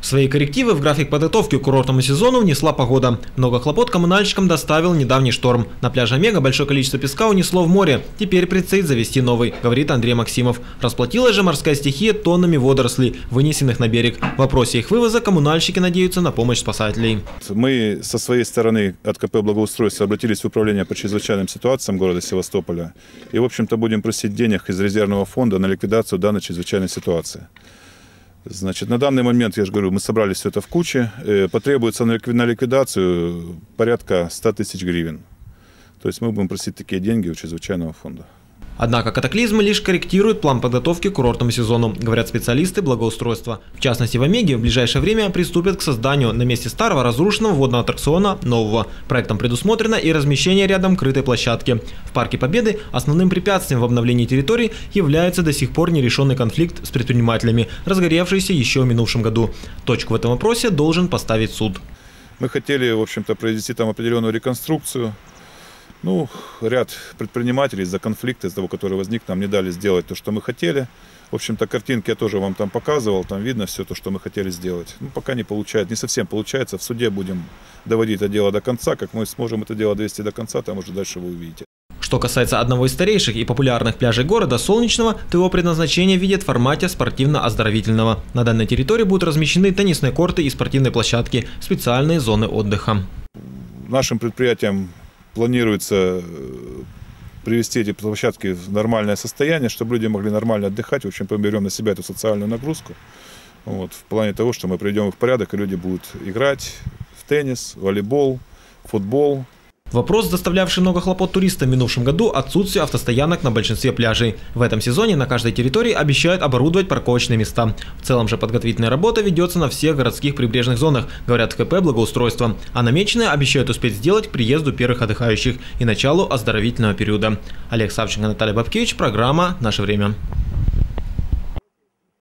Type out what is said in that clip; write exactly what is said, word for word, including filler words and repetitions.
Свои коррективы в график подготовки к курортному сезону внесла погода. Много хлопот коммунальщикам доставил недавний шторм. На пляже Омега большое количество песка унесло в море. Теперь предстоит завести новый, говорит Андрей Максимов. Расплатилась же морская стихия тоннами водорослей, вынесенных на берег. В вопросе их вывоза коммунальщики надеются на помощь спасателей. Мы со своей стороны от ка пэ «Благоустройство» обратились в управление по чрезвычайным ситуациям города Севастополя. И, в общем-то, будем просить денег из резервного фонда на ликвидацию данной чрезвычайной ситуации. Значит, на данный момент, я же говорю, мы собрали все это в куче. Потребуется на ликвидацию порядка ста тысяч гривен. То есть мы будем просить такие деньги у чрезвычайного фонда. Однако катаклизмы лишь корректируют план подготовки к курортному сезону, говорят специалисты благоустройства. В частности, в Омеге в ближайшее время приступят к созданию на месте старого разрушенного водного аттракциона нового. Проектом предусмотрено и размещение рядом крытой площадки. В Парке Победы основным препятствием в обновлении территории является до сих пор нерешенный конфликт с предпринимателями, разгоревшийся еще в минувшем году. Точку в этом вопросе должен поставить суд. Мы хотели, в общем-то, провести там определенную реконструкцию. Ну, ряд предпринимателей из-за конфликта, из-за того, который возник, нам не дали сделать то, что мы хотели. В общем-то, картинки я тоже вам там показывал, там видно все то, что мы хотели сделать. Ну, пока не получается, не совсем получается. В суде будем доводить это дело до конца. Как мы сможем это дело довести до конца, там уже дальше вы увидите. Что касается одного из старейших и популярных пляжей города, Солнечного, то его предназначение видят в формате спортивно-оздоровительного. На данной территории будут размещены теннисные корты и спортивные площадки, специальные зоны отдыха. Нашим предприятиям планируется привести эти площадки в нормальное состояние, чтобы люди могли нормально отдыхать. В общем, мы берем на себя эту социальную нагрузку. Вот, в плане того, что мы приведем их в порядок, и люди будут играть в теннис, волейбол, футбол. Вопрос, доставлявший много хлопот туристам в минувшем году, отсутствие автостоянок на большинстве пляжей. В этом сезоне на каждой территории обещают оборудовать парковочные места. В целом же подготовительная работа ведется на всех городских прибрежных зонах, говорят в ка пэ «Благоустройство». А намеченное обещают успеть сделать к приезду первых отдыхающих и началу оздоровительного периода. Олег Савченко, Наталья Бабкевич, программа «Наше время».